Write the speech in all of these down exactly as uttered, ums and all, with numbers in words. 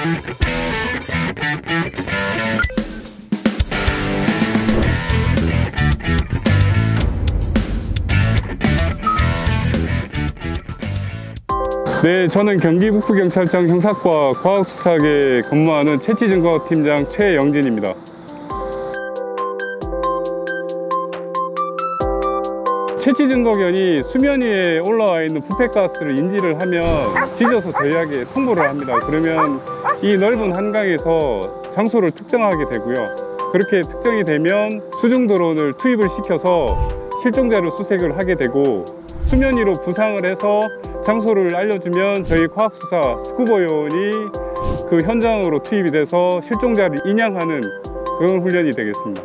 네, 저는 경기 북부경찰청 형사과 과학수사계에 근무하는 채취증거팀장 최영진입니다. 채취증거견이 수면 위에 올라와 있는 부패가스를 인지를 하면 뒤져서 저희에게 통보를 합니다. 그러면 이 넓은 한강에서 장소를 특정하게 되고요. 그렇게 특정이 되면 수중 드론을 투입을 시켜서 실종자를 수색을 하게 되고, 수면 위로 부상을 해서 장소를 알려주면 저희 과학수사 스쿠버 요원이 그 현장으로 투입이 돼서 실종자를 인양하는 그런 훈련이 되겠습니다.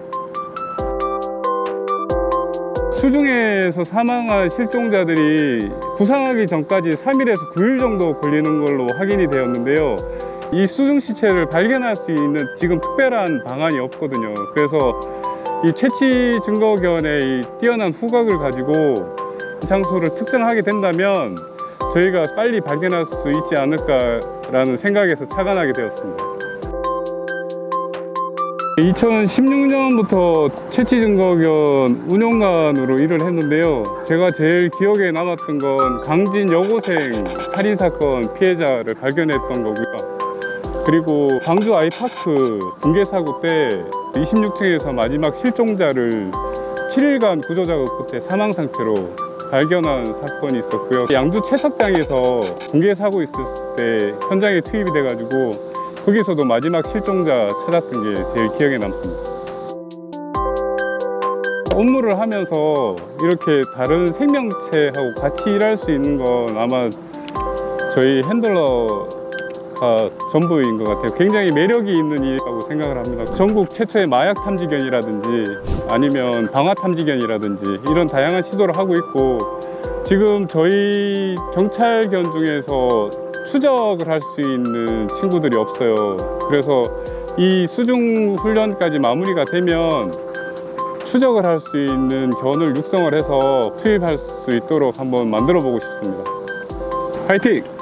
수중에서 사망한 실종자들이 부상하기 전까지 삼 일에서 구 일 정도 걸리는 걸로 확인이 되었는데요. 이 수중 시체를 발견할 수 있는 지금 특별한 방안이 없거든요. 그래서 이 채취 증거견의 이 뛰어난 후각을 가지고 장소를 특정하게 된다면 저희가 빨리 발견할 수 있지 않을까라는 생각에서 착안하게 되었습니다. 이천십육 년부터 채취증거견 운용관으로 일을 했는데요. 제가 제일 기억에 남았던 건 강진 여고생 살인사건 피해자를 발견했던 거고요. 그리고 광주 아이파크 붕괴 사고 때 이십육 층에서 마지막 실종자를 칠 일간 구조작업 끝에 사망 상태로 발견한 사건이 있었고요. 양주 채석장에서 붕괴 사고 있었을 때 현장에 투입이 돼가지고 거기서도 마지막 실종자 찾았던 게 제일 기억에 남습니다. 업무를 하면서 이렇게 다른 생명체하고 같이 일할 수 있는 건 아마 저희 핸들러가 전부인 것 같아요. 굉장히 매력이 있는 일이라고 생각을 합니다. 전국 최초의 마약 탐지견이라든지 아니면 방화 탐지견이라든지 이런 다양한 시도를 하고 있고, 지금 저희 경찰견 중에서 추적을 할 수 있는 친구들이 없어요. 그래서 이 수중 훈련까지 마무리가 되면 추적을 할 수 있는 견을 육성을 해서 투입할 수 있도록 한번 만들어 보고 싶습니다. 화이팅!